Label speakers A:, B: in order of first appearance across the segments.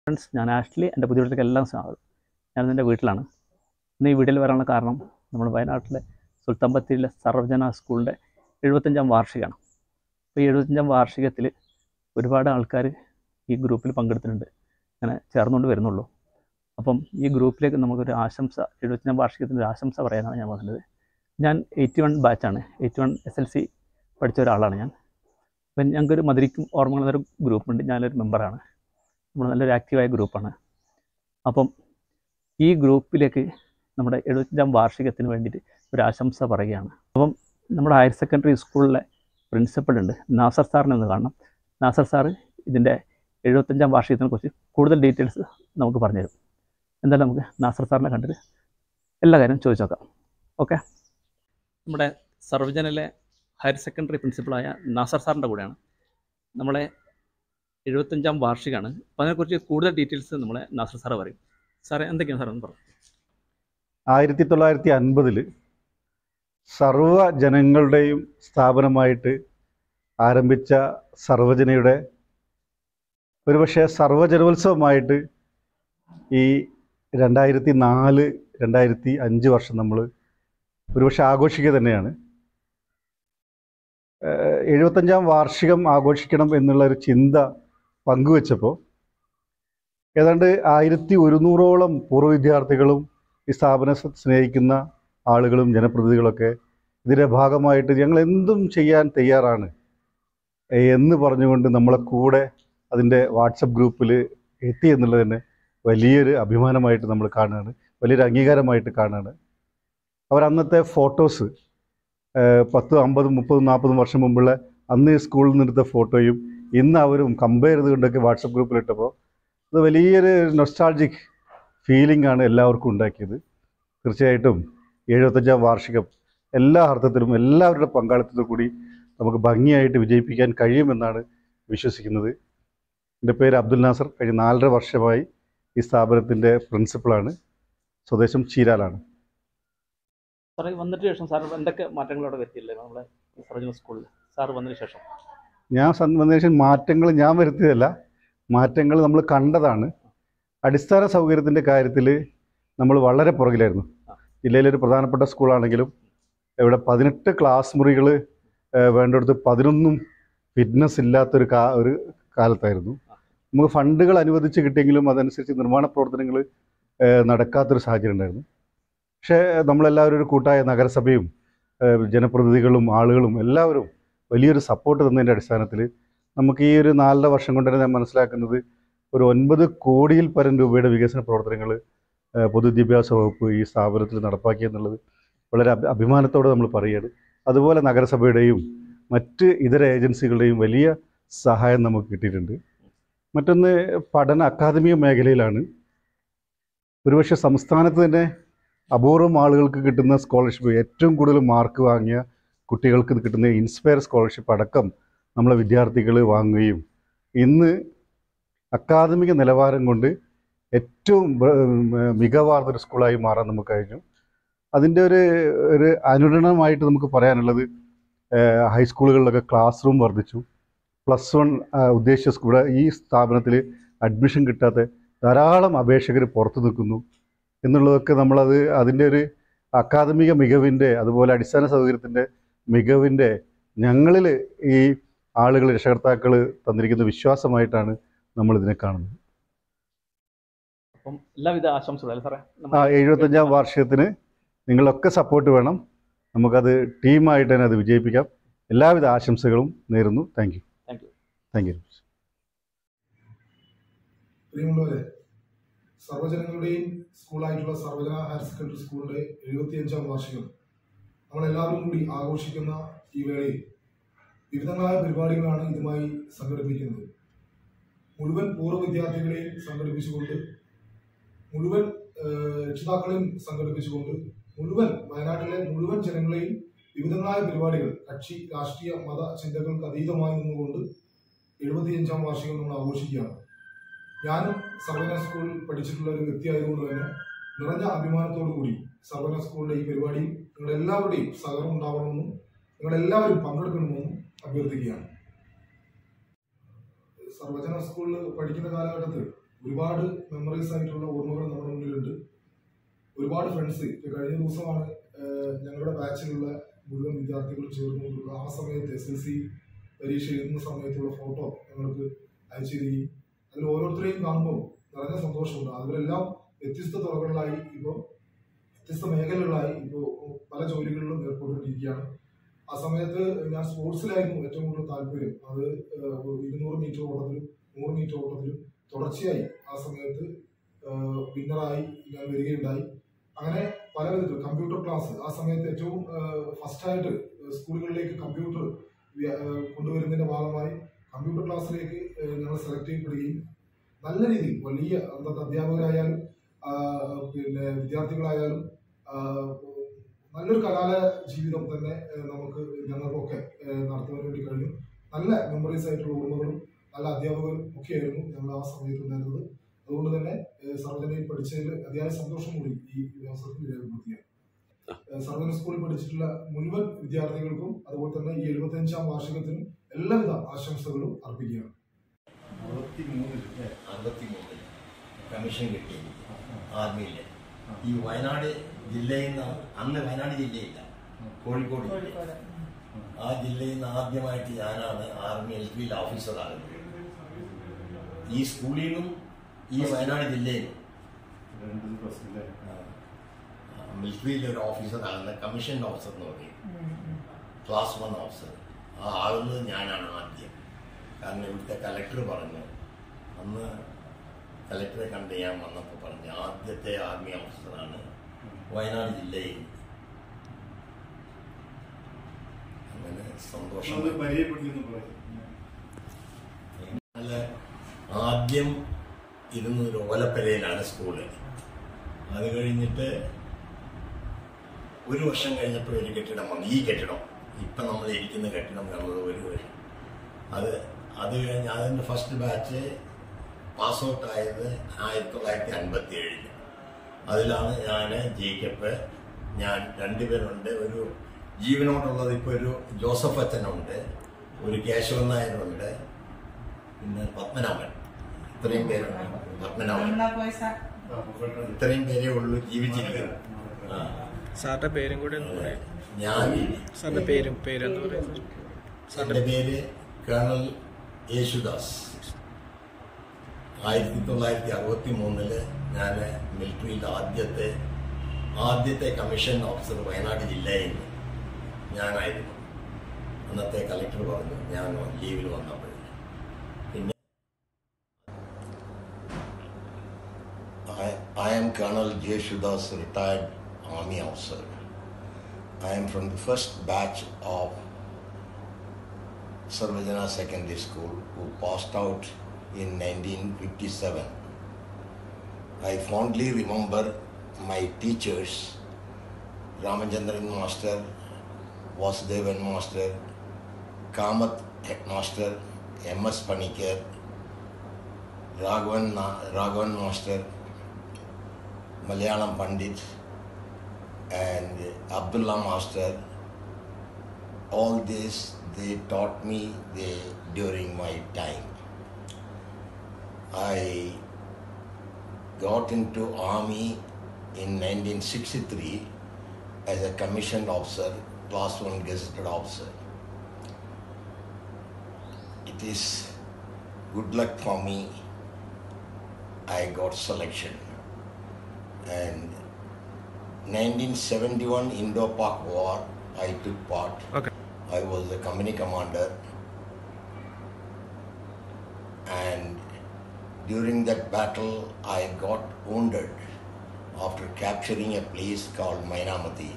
A: Friends, ഞാൻ Ashley. എൻ്റെ പുതിയ വീട്ടിലേക്ക് എല്ലാം സ്വാഗതം. ഞാനിന്ന് വീട്ടിലാണ്. ഇന്ന് ഈ വീട്ടിൽ വരാനുള്ള കാരണം നമ്മുടെ വയനാട്ടിലെ സുൽത്താൻ ബത്തേരിയിലെ സർവജന സ്കൂളിൻ്റെ 75ാം വാർഷികമാണ്. അപ്പോൾ ഈ 75ാം വാർഷികത്തിൽ ഒരുപാട് ആൾക്കാർ ഈ ഗ്രൂപ്പിൽ പങ്കെടുത്തിട്ടുണ്ട്. അങ്ങനെ ചേർന്നുകൊണ്ട് വരുന്നുള്ളൂ. അപ്പം ഈ ഗ്രൂപ്പിലേക്ക് നമുക്കൊരു ആശംസ, 75ാം വാർഷികത്തിൻ്റെ ഒരു ആശംസ പറയാനാണ് ഞാൻ വന്നത്. ഞാൻ 81 ബാച്ചാണ്, 81 SLC പഠിച്ച ഒരാളാണ് ഞാൻ. അപ്പം ഞങ്ങൾക്കൊരു മധുരിക്കും ഓർമ്മകൾ എന്നൊരു ഗ്രൂപ്പുണ്ട്. ഞാനൊരു മെമ്പറാണ്. നമ്മൾ നല്ലൊരു ആക്റ്റീവായ ഗ്രൂപ്പാണ്. അപ്പം ഈ ഗ്രൂപ്പിലേക്ക് നമ്മുടെ 75ാം വാർഷികത്തിന് വേണ്ടിയിട്ട് ഒരു ആശംസ പറയുകയാണ്. അപ്പം നമ്മുടെ ഹയർ സെക്കൻഡറി സ്കൂളിലെ പ്രിൻസിപ്പളുണ്ട്, നാസർ സാറിനെ ഒന്ന് കാണണം. നാസർ സാറ് ഇതിൻ്റെ 75ാം വാർഷികത്തിനെ കുറിച്ച് കൂടുതൽ ഡീറ്റെയിൽസ് നമുക്ക് പറഞ്ഞുതരും. എന്തായാലും നമുക്ക് നാസർ സാറിനെ കണ്ടിട്ട് എല്ലാ കാര്യം ചോദിച്ചു നോക്കാം. ഓക്കെ. നമ്മുടെ സർവജനിലെ ഹയർ സെക്കൻഡറി പ്രിൻസിപ്പളായ നാസർ സാറിൻ്റെ കൂടെയാണ്. നമ്മളെ 75ാം വാർഷികമാണ്. അപ്പോൾ അതിനെക്കുറിച്ച് കൂടുതൽ ഡീറ്റെയിൽസ് നമ്മളെ നാസർ സാറ് പറയും. സാറേ, എന്തൊക്കെയാണ് സാറെന്ന് പറഞ്ഞു?
B: 1950 സർവ ജനങ്ങളുടെയും സ്ഥാപനമായിട്ട് ആരംഭിച്ച സർവജനയുടെ ഒരുപക്ഷെ സർവജനോത്സവമായിട്ട് ഈ 2004, 2005 വർഷം നമ്മൾ ഒരുപക്ഷെ ആഘോഷിക്കുക തന്നെയാണ്. 75ാം വാർഷികം ആഘോഷിക്കണം എന്നുള്ളൊരു ചിന്ത പങ്കുവെച്ചപ്പോൾ ഏതാണ്ട് 1100ഓളം പൂർവ്വ വിദ്യാർത്ഥികളും ഈ സ്ഥാപനം സ്നേഹിക്കുന്ന ആളുകളും ജനപ്രതിനിധികളൊക്കെ ഇതിൻ്റെ ഭാഗമായിട്ട് ഞങ്ങൾ എന്തും ചെയ്യാൻ തയ്യാറാണ് എന്ന് പറഞ്ഞുകൊണ്ട് നമ്മളെ കൂടെ അതിൻ്റെ വാട്സപ്പ് ഗ്രൂപ്പിൽ എത്തി എന്നുള്ളത് തന്നെ വലിയൊരു അഭിമാനമായിട്ട് നമ്മൾ കാണുകയാണ്, വലിയൊരു അംഗീകാരമായിട്ട് കാണുകയാണ്. അവരന്നത്തെ ഫോട്ടോസ് 10, 50, 30, 40 വർഷം മുമ്പുള്ള അന്ന് സ്കൂളിൽ നിന്നെടുത്ത ഫോട്ടോയും ഇന്ന് അവരും കമ്പയർ ചെയ്തുകൊണ്ടൊക്കെ വാട്സപ്പ് ഗ്രൂപ്പിലിട്ടപ്പോൾ അത് വലിയൊരു നൊസ്റ്റാൾജിക് ഫീലിംഗ് ആണ് എല്ലാവർക്കും ഉണ്ടാക്കിയത്. തീർച്ചയായിട്ടും 75ാം വാർഷികം എല്ലാ അർത്ഥത്തിലും എല്ലാവരുടെ പങ്കാളിത്തത്തോടു കൂടി നമുക്ക് ഭംഗിയായിട്ട് വിജയിപ്പിക്കാൻ കഴിയുമെന്നാണ് വിശ്വസിക്കുന്നത്. എൻ്റെ പേര് അബ്ദുൽ നാസർ. കഴിഞ്ഞ 4.5 വർഷമായി ഈ സ്ഥാപനത്തിൻ്റെ പ്രിൻസിപ്പളാണ്. സ്വദേശം ചീരാലാണ്.
A: സാറേ, വന്നതിന് ശേഷം സാർ എന്തൊക്കെ മാറ്റങ്ങളോടെ വരുത്തിയില്ലേ നമ്മുടെ സർവജന സ്കൂളിൽ? സാർ വന്നതിന് ശേഷം
B: വന്നതിന് ശേഷം മാറ്റങ്ങൾ ഞാൻ വരുത്തിയതല്ല, മാറ്റങ്ങൾ നമ്മൾ കണ്ടതാണ്. അടിസ്ഥാന സൗകര്യത്തിൻ്റെ കാര്യത്തിൽ നമ്മൾ വളരെ പുറകിലായിരുന്നു. ജില്ലയിലൊരു പ്രധാനപ്പെട്ട സ്കൂളാണെങ്കിലും ഇവിടെ 18 ക്ലാസ് മുറികൾ വേണ്ടിടത്ത് 11 ഫിറ്റ്നസ് ഇല്ലാത്തൊരു ഒരു കാലത്തായിരുന്നു. നമുക്ക് ഫണ്ടുകൾ അനുവദിച്ച് കിട്ടിയെങ്കിലും അതനുസരിച്ച് നിർമ്മാണ പ്രവർത്തനങ്ങൾ നടക്കാത്തൊരു സാഹചര്യം ഉണ്ടായിരുന്നു. പക്ഷേ നമ്മളെല്ലാവരും ഒരു കൂട്ടായ നഗരസഭയും ജനപ്രതിനിധികളും ആളുകളും എല്ലാവരും വലിയൊരു സപ്പോർട്ട് തന്നതിൻ്റെ അടിസ്ഥാനത്തിൽ നമുക്ക് ഈ ഒരു 4.5 വർഷം കൊണ്ട് തന്നെ ഞാൻ മനസ്സിലാക്കുന്നത് ഒരു 9 കോടിയിൽ പരം രൂപയുടെ വികസന പ്രവർത്തനങ്ങൾ പൊതുവിദ്യാഭ്യാസ വകുപ്പ് ഈ സ്ഥാപനത്തിൽ നടപ്പാക്കിയെന്നുള്ളത് വളരെ അഭിമാനത്തോടെ നമ്മൾ പറയുകയാണ്. അതുപോലെ നഗരസഭയുടെയും മറ്റ് ഇതര ഏജൻസികളുടെയും വലിയ സഹായം നമുക്ക് കിട്ടിയിട്ടുണ്ട്. മറ്റൊന്ന് പഠന അക്കാദമിക മേഖലയിലാണ്. ഒരുപക്ഷെ സംസ്ഥാനത്ത് തന്നെ അപൂർവം ആളുകൾക്ക് കിട്ടുന്ന സ്കോളർഷിപ്പ്, ഏറ്റവും കൂടുതൽ മാർക്ക് വാങ്ങിയ കുട്ടികൾക്ക് കിട്ടുന്ന ഇൻസ്പയർ സ്കോളർഷിപ്പ് അടക്കം നമ്മളെ വിദ്യാർത്ഥികൾ വാങ്ങുകയും ഇന്ന് അക്കാദമിക നിലവാരം കൊണ്ട് ഏറ്റവും മികവാർന്നൊരു സ്കൂളായി മാറാൻ നമുക്ക് കഴിഞ്ഞു. അതിൻ്റെ ഒരു അനുരണനമായിട്ട് നമുക്ക് പറയാനുള്ളത് ഹൈസ്കൂളുകളിലൊക്കെ ക്ലാസ് റൂം വർദ്ധിച്ചു. +1 ഉദ്ദേശിച്ച സ്കൂൾ ഈ സ്ഥാപനത്തിൽ അഡ്മിഷൻ കിട്ടാത്ത ധാരാളം അപേക്ഷകർ പുറത്തു നിൽക്കുന്നു എന്നുള്ളതൊക്കെ നമ്മളത് അതിൻ്റെ ഒരു അക്കാദമിക മികവിൻ്റെ അതുപോലെ അടിസ്ഥാന സൗകര്യത്തിൻ്റെ മികവിൻ്റെ ഞങ്ങളിൽ ഈ ആളുകൾ രക്ഷകർത്താക്കൾ തന്നിരിക്കുന്ന വിശ്വാസമായിട്ടാണ് നമ്മളിതിനെ കാണുന്നത്.
A: അപ്പം എല്ലാവിധ ആശംസകളും സാറേ.
B: 75ാം വാർഷികത്തിന് നിങ്ങളൊക്കെ സപ്പോർട്ട് വേണം. നമുക്കത് ടീമായിട്ട് തന്നെ അത് വിജയിപ്പിക്കാം. എല്ലാവിധ ആശംസകളും നേരുന്നു. Thank you.
C: പ്രിയമുള്ളവരെ, സർവജനങ്ങളുടെയും സ്കൂളായിട്ടുള്ള സർവജന ഹയർ സെക്കൻഡറി സ്കൂളിന്റെ 75ാം വാർഷികം നമ്മളെല്ലാവരും കൂടി ആഘോഷിക്കുന്ന ഈ വേളയിൽ വിവിധങ്ങളായ പരിപാടികളാണ് ഇതുമായി സംഘടിപ്പിക്കുന്നത്. മുഴുവൻ പൂർവ്വ വിദ്യാർത്ഥികളെയും സംഘടിപ്പിച്ചുകൊണ്ട്, മുഴുവൻ രക്ഷിതാക്കളെയും സംഘടിപ്പിച്ചുകൊണ്ട്, മുഴുവൻ വയനാട്ടിലെ മുഴുവൻ ജനങ്ങളെയും വിവിധങ്ങളായ പരിപാടികൾ കക്ഷി രാഷ്ട്രീയ മത ചിന്തകൾക്ക് അതീതമായി നിന്നുകൊണ്ട് 75ാം വാർഷികം നമ്മൾ ആഘോഷിക്കുകയാണ്. ഞാനും സർവജന സ്കൂളിൽ പഠിച്ചിട്ടുള്ള ഒരു വ്യക്തിയായതുകൊണ്ട് തന്നെ നിറഞ്ഞ അഭിമാനത്തോടു കൂടി സർവജന സ്കൂളിലെ ഈ പരിപാടിയിൽ നിങ്ങളെല്ലാവരുടെയും സഹകരണം ഉണ്ടാവണമെന്നും നിങ്ങളെല്ലാവരും പങ്കെടുക്കണമെന്നും അഭ്യർത്ഥിക്കുകയാണ്. സർവജന സ്കൂളിൽ പഠിക്കുന്ന കാലഘട്ടത്തിൽ ഒരുപാട് മെമ്മറീസ് ആയിട്ടുള്ള ഓർമ്മകൾ നമ്മുടെ മുന്നിലുണ്ട്. ഒരുപാട് ഫ്രണ്ട്സ്. കഴിഞ്ഞ ദിവസമാണ് ഞങ്ങളുടെ ബാച്ചിലുള്ള മുഴുവൻ വിദ്യാർത്ഥികളും ചേർന്നുകൊണ്ടുള്ള ആ സമയത്ത് SSLC പരീക്ഷ എഴുതുന്ന സമയത്തുള്ള ഫോട്ടോ ഞങ്ങൾക്ക് അയച്ചു തരികയും അതിൽ ഓരോരുത്തരെയും കാണുമ്പോൾ നിറഞ്ഞ സന്തോഷമുണ്ട്. അവരെല്ലാം വ്യത്യസ്ത തുറകളിലായി, ഇപ്പോൾ വ്യത്യസ്ത മേഖലകളിലായി ഇപ്പോൾ പല ജോലികളിലും ഏർപ്പെട്ടിരിക്കുകയാണ്. ആ സമയത്ത് ഞാൻ സ്പോർട്സിലായിരുന്നു ഏറ്റവും കൂടുതൽ താല്പര്യം. അത് 200 മീറ്റർ ഓട്ടത്തിലും 100 മീറ്റർ ഓട്ടത്തിലും തുടർച്ചയായി ആ സമയത്ത് വിന്നറായി ഞാൻ വരികയുണ്ടായി. അങ്ങനെ പല വിധത്തിൽ കമ്പ്യൂട്ടർ ക്ലാസ് ആ സമയത്ത് ഏറ്റവും ഫസ്റ്റായിട്ട് സ്കൂളുകളിലേക്ക് കമ്പ്യൂട്ടർ കൊണ്ടുവരുന്നതിന്റെ ഭാഗമായി കമ്പ്യൂട്ടർ ക്ലാസ്സിലേക്ക് ഞങ്ങൾ സെലക്ട് ചെയ്യപ്പെടുകയും നല്ല രീതിയിൽ വലിയ അധ്യാപകരായാലും പിന്നെ വിദ്യാർത്ഥികളായാലും നല്ലൊരു കലാലയ ജീവിതം തന്നെ ഞങ്ങൾക്കൊക്കെ നടത്തുവാൻ വേണ്ടി കഴിഞ്ഞു. നല്ല മെമ്മറീസ് ആയിട്ടുള്ള ഓർമ്മകളും നല്ല അധ്യാപകരും ഒക്കെയായിരുന്നു ഞങ്ങൾ ആ സമയത്ത് ഉണ്ടായിരുന്നത്. അതുകൊണ്ട് തന്നെ സർവജനയിൽ പഠിച്ചതിൽ അതിയായ സന്തോഷം കൂടി ഈ അവസരത്തിൽ രേഖപ്പെടുത്തുകയാണ്. സർവജന സ്കൂളിൽ പഠിച്ചിട്ടുള്ള മുഴുവൻ വിദ്യാർത്ഥികൾക്കും അതുപോലെ തന്നെ ഈ 75ാം വാർഷികത്തിനും എല്ലാവിധ ആശംസകളും അർപ്പിക്കുകയാണ്.
D: 63 കമ്മീഷൻ കിട്ടി ആർമിയിൽ. ഈ വയനാട് ജില്ലയിൽ നിന്ന്, അന്ന് വയനാട് ജില്ലയില്ല, കോഴിക്കോട് ജില്ല, ആ ജില്ലയിൽ നിന്ന് ആദ്യമായിട്ട് ഞാനാണ് ആർമി LP ഓഫീസറാകുന്നത്. ഈ സ്കൂളിൽ നിന്നും ഈ വയനാട് ജില്ലയിൽ മിലിറ്ററിയിലെ ഒരു ഓഫീസറാകുന്ന കമ്മീഷൻ ഓഫീസർ എന്ന് പറയും, ക്ലാസ് 1 ഓഫീസർ. ആ ആകുന്നത് ഞാനാണ് ആദ്യം. കാരണം ഇവിടുത്തെ കലക്ടർ പറഞ്ഞു, അന്ന് കലക്ടറെ കണ്ട് ഞാൻ വന്നപ്പോൾ പറഞ്ഞു, ആദ്യത്തെ ആർമി ഓഫീസറാണ് വയനാട് ജില്ലയിൽ. അങ്ങനെ സന്തോഷം. ആദ്യം ഇരുന്നൊരു ഓലപ്പരയിലാണ് സ്കൂള്. അത് കഴിഞ്ഞിട്ട് ഒരു വർഷം കഴിഞ്ഞപ്പോൾ ഒരു കെട്ടിടം വന്നു. ഈ കെട്ടിടം ഇപ്പം നമ്മൾ ഇരിക്കുന്ന കെട്ടിടം വന്നത് ഒരു വർഷം. അത് കഴിഞ്ഞ് അതിൻ്റെ ഫസ്റ്റ് ബാച്ച് പാസ് ഔട്ട് ആയത് 1957. അതിലാണ് ഞാൻ ജേക്കബ്, ഞാൻ രണ്ടുപേരുണ്ട്. ഒരു ജീവനോടുള്ളത് ഇപ്പോൾ ഒരു ജോസഫ് അച്ഛനുണ്ട്, ഒരു കേശവൻ നായരുണ്ട്, പിന്നെ പത്മനാഭൻ. ഇത്രയും പേരുണ്ട്. പത്മനാഭൻ, ഇത്രയും പേരേ ഉള്ളൂ ജീവിച്ചിരിക്കുന്നത്.
E: സാറിന്റെ പേരും കൂടെ
D: ഞാൻ
E: സാറിന്റെ പേരെന്താ പറയുന്നത്?
D: എൻ്റെ പേര് കേണൽ യേശുദാസ്. 1963 ഞാൻ മിലിറ്ററിയിൽ ആദ്യത്തെ കമ്മീഷൻ ഓഫീസർ വയനാട് ജില്ലയിൽ ഞാനായിരുന്നു. അന്നത്തെ കളക്ടർ പറഞ്ഞു ഞാൻ ലീവിൽ വന്നപ്പോൾ. പിന്നെ I am Colonel Jeshudas, retired Army officer. I am from the first batch of Sarvajana Secondary School who passed out in 1957. I fondly remember my teachers, Ramachandran Master, Vasudevan Master, Kamath Headmaster, M.S. Panikar, Raghavan Master, Malayalam Pandit, and Abdullah Master. All this they taught me during my time. I got into Army in 1963 as a commissioned officer, class 1 gazetted officer. It is good luck for me. I got selection. And 1971 Indo-Pak War, I took part.
E: Okay.
D: I was the company commander. And during that battle, I got wounded after capturing a place called Mainamati.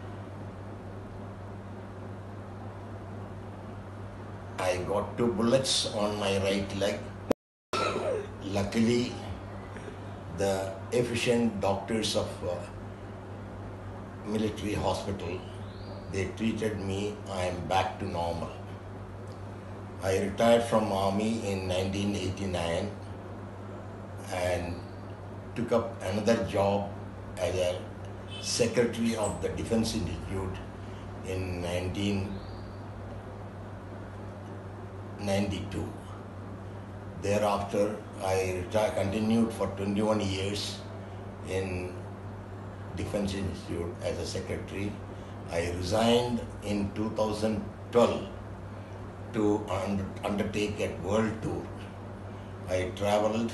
D: I got 2 bullets on my right leg. Luckily, the efficient doctors of military hospital, they treated me. I am back to normal. I retired from Army in 1989 and took up another job as a secretary of the Defense Institute in 1992. Thereafter, I continued for 21 years in Defense Institute as a secretary. I resigned in 2012 to undertake a world tour. I traveled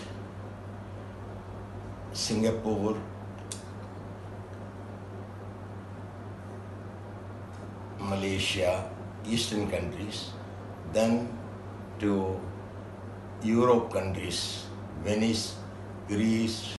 D: Singapore, Malaysia, Eastern countries, then to Europe countries, Venice, Greece,